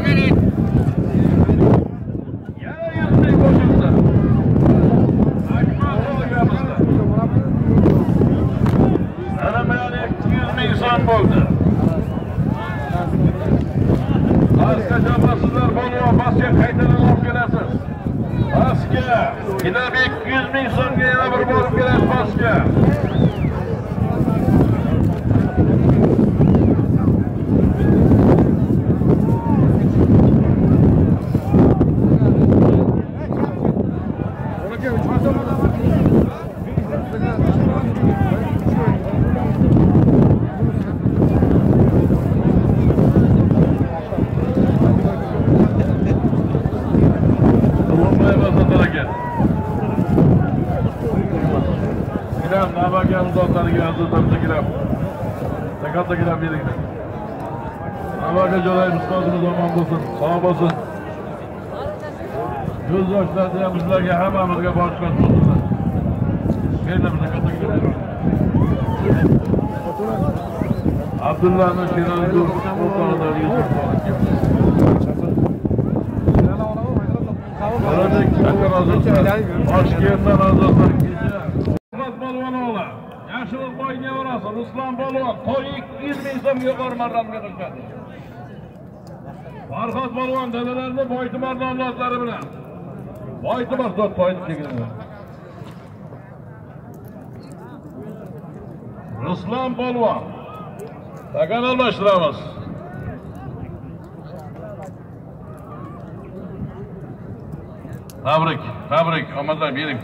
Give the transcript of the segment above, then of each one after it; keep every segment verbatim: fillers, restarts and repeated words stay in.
Abdullah'ın kenarında ortalarda Yusuf Karadek Çakır Hazretleri, Başkent'ten Hazretleri, Murat Balvanoğlu, Yaşılık boyuna orası, Ruslan Balvan, toy iki yüz bin som yukarı mardan götürmedi. Farhat Balvan dedelerini Boytumar damlatları bilen. Boytumar dört toyunu çekildi. Ruslan Balvan. Takan almıştıramız. Fabrik, fabrik, ama da birim.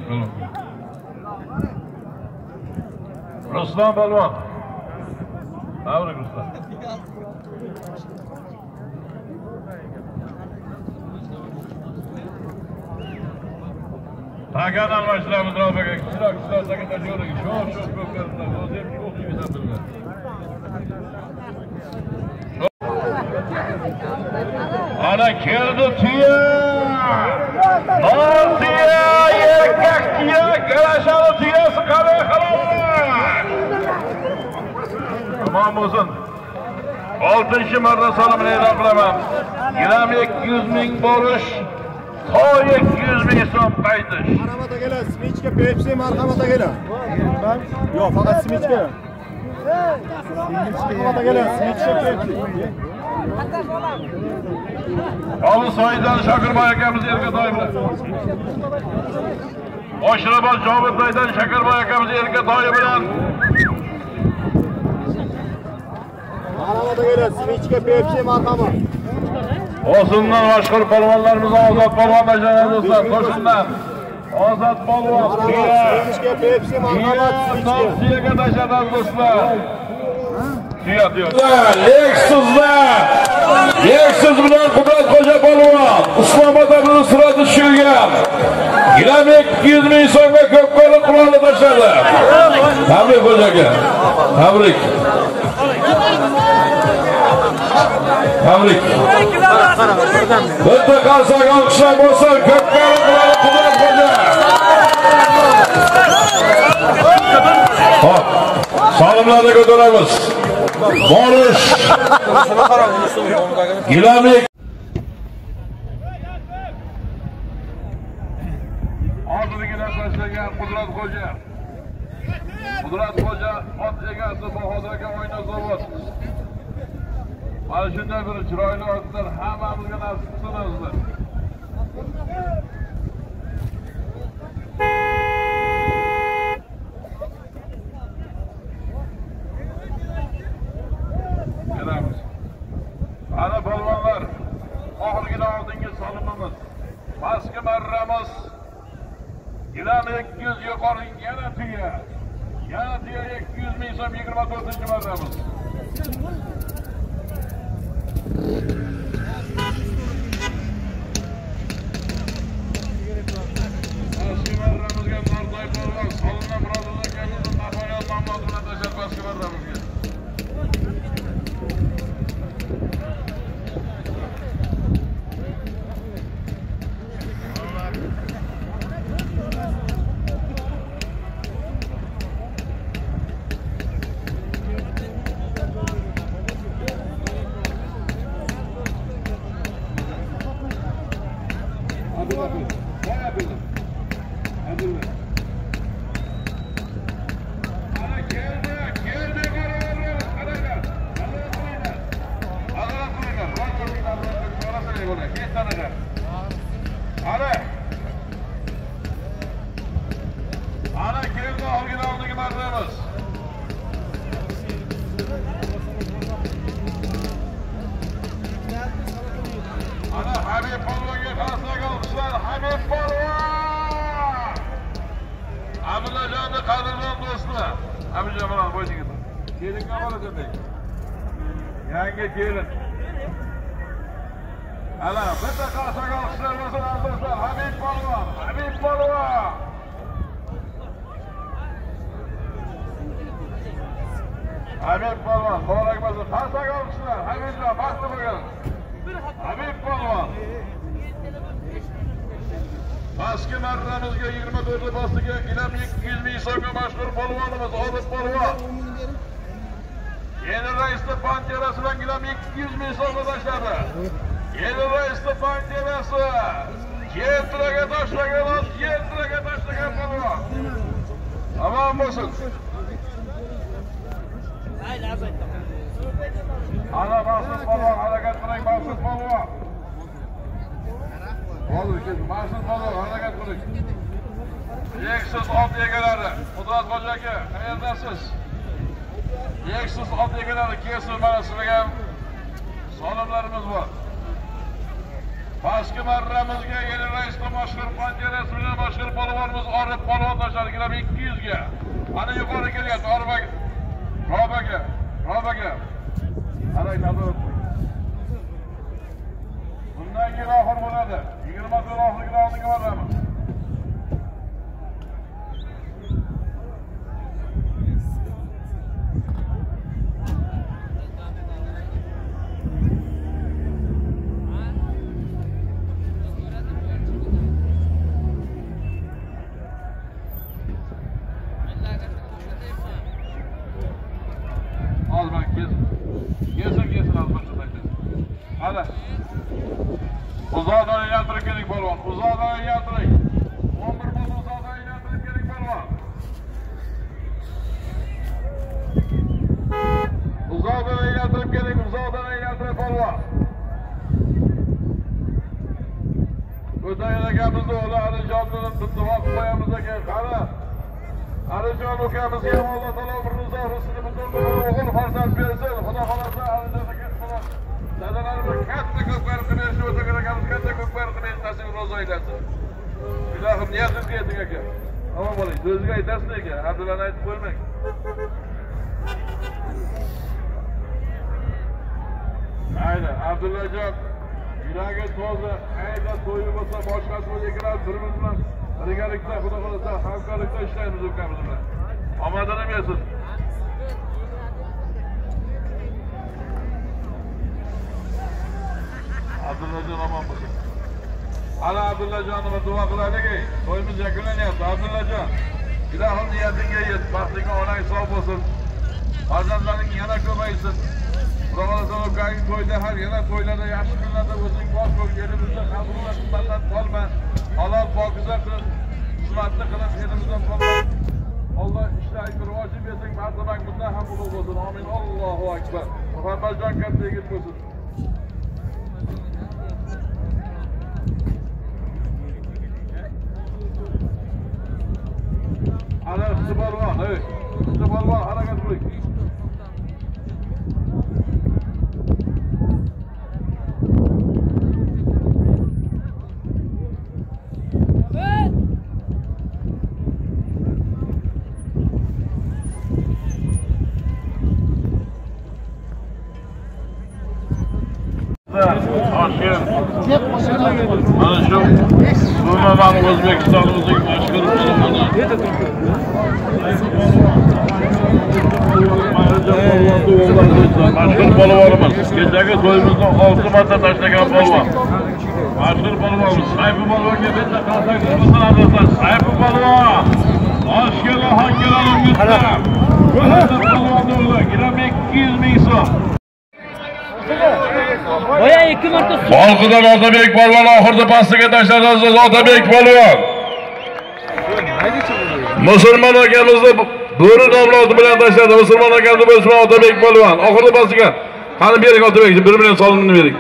Ruslan Balvan. Fabrik Ruslan. Takan almıştıramız Rabık'a. Kişiler, kişiler, sakın taşıyorlar. Çok çok köklerinde. O dem çok iyi bilendirler. Ana keldi tüye, nar tüye, erkek tüye, garaşalı tüye sıkarı kalanlar. Tamam olsun. Altıncı marda salımını elan kılamam. Yinem iki yüz bin boruş, to iki yüz bin son kaydış. Marhamata gele, simiçke Pepsi marhamata gele. Yok, fakat simiçke. Marhamata gele, simiçke Pepsi. Alı Sayıdan Şakır Bayakamiz yerge dayımlar. Oşrabal Cavit Dayı'dan Şakır Bayakamiz yerge dayımlar. Marhamata gele, simiçke Pepsi marhama. Olsunlar başkır palvanlarımıza Azat Palvan'da canlar dostlar, koşunlar. Azat Palvan, simiçke Pepsi marhama, simiçke. Siyege taşadan dostlar. Suya diyor. Leksizler. Leksiz bilen Kudret Koca Palvan. İslam'da sırada düşürgen. Gilemek iki yüz bin son ve kökkarı kuralı taşladı. Tebrik Hoca'ya. Tebrik. Tebrik. Bitti kalsak alkışlar olsun. Kökkarı kuralı Kudret Koca. Hop. Salımlarda götüremiz. Boruş. Gilemek. Ağzını giren taşlayan Kudret Koca. Kudret Koca at egasi Bahodirga oynasa bot. Mana shunday bir chiroyli otlar hammamizga nasib qilsin o'zi. Kelamiz. Ana polvonlar, oxirgina oldingi solimimiz. Pastki marramiz. Gilam ikki yuz yuqori yana tuya. Yana tuya ikki yuz ming so'm yigirma to'rtinchi marramiz. Pastki marramizga Nordoy polvon, Solimdan Murodov akamizni Mahmoniyat Mahmudov bilan tashlab pastki marramizga. Ana keldi originaldagi marramiz. Ana Habib Polvonga qarsak olishlar. Habib Polvon! Abdullajonning qadrli do'stlar. Abijon bilan qo'yingiz. Kelin qabul eting. Yangi kelin. Ana bitta qarsak olishlar masalan do'stlar. Habib Polvon, Habib Polvon. Habib Polvon, muborak bo'lsin. Qarsak olishlar. Habibjon, baxtli bo'lsin. Habib Polvon. Pastki marramizga yigirma to'rt bostiga gilam ikki yuz ming so'mga mashhur polvonimiz Obid Polvon. Yeni raisni panterasi bilan gilam ikki yuz ming so'mga tashladi. Yeni raisni panterasi. Yertiraga tashlagan, yertiraga tashlagan polvon. Tamam bo'lsin. Ana Maqsud Polvon, harakat qiling Maqsud Polvon. Bo'ldi, keling Maqsud Polvon, harakat qiling. Yeksiz ot egalari, Qudrat Xo'ja aka, qayerdasiz? Yeksiz ot egalari kelsin, mana sizlarga solimlarimiz bor. Pastki marramizga yeni raisni mashhur panterasi bilan mashhur polvonimiz Orif Polvon tashladilar ikki yuz ga. Ana yuqori kelyapti Orif. Robaga, Robaga. Qarang, nazorat qiling. Bundan keyin oxir bo'ladi. yigirma to'rt oxirgi raundiga boramiz. Hadi. Uzoqdan aylantirib keling polvon. Uzoqdan aylantiring. o'n bir boz uzoqdan aylantirib keling polvon. Uzoqdan aylantirib keling, uzoqdan aylantirib polvon. O'tagan akamizni o'g'li Alijonni duo qilib qo'yamiz aka. Qani. Alijon ukamizga ham Alloh taolo umrini uzoq qilsin, butun o'g'il farzand bersin. Xudo xolasa Alijon aka Dadalarimiz katta ko'klarni berishni o'tagan akamiz katta ko'klarni berish nasib ro'zo aylasin. Ilohim niyatingizni yeting aka. Omon bo'ling. So'zga aytasiz aka. Abdullani aytib qo'ymang. Mayli, Abdullajon yuragi toza, qayda to'yi bo'lsa, boshqasi bo'lsa ekan, birimiz bilan birgalikda, xudo xolasa hamkorlikda ishlaymiz ukamiz bilan. Omadini bersin. Abdullajon omon bo'lsin. Ana Abdullajonni duo qilaylik. To'yimiz yakunlanyapti. Abdullajon, ilohim niyatingga yet, baxtingga onang sog' bo'lsin. Farzandlaring yana ko'paysin. Xudo ukang to'yda har yana to'ylarda yaxshi kunlarda o'zing bosh bo'l, elimizda qabullar qimmatdan qolma. Halol pokiza qilib, xizmatni qilib elimizdan qolma. Alloh ishlarni rivojini bersin, martabank bundan ham ulug' bo'lsin. Amin. Allohu akbar. Muhammadjon katta yigit bo'lsin. Ana Sibolvon, ey. Sibolvon harakat qiling. Mana shu umuman O'zbekistonimizning mashhur polvoni. Mashhur polvonimiz. Kechagi to'yimizni olti marta tashlagan polvon. Mashhur polvonimiz Sayfi polvonga bitta qarsak qilsin. Sayfi polvon. Toshkent Xonkilarimizda. Bo'ladi polvonni gilam ikki yuz ming so'm. Boya ikki marta Balqidan Otabek polvon oxirda pastiga tashladi aziz Otabek polvon. Musulmon akamizni bo'ri avlodi bilan tashladi. Musulmon akamizni bo'lsin Otabek polvon. Oxirda pastiga. Qani bering Otabek, bir million so'mni bering.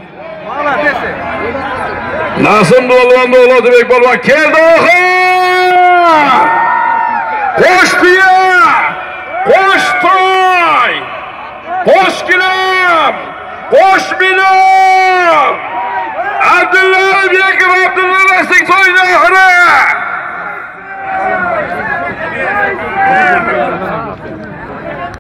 Nasim polvon da Otabek polvon keldi oxir. Qo'shtiya! Qo'shtoy! Qo'shgilam! Qo'shmilar!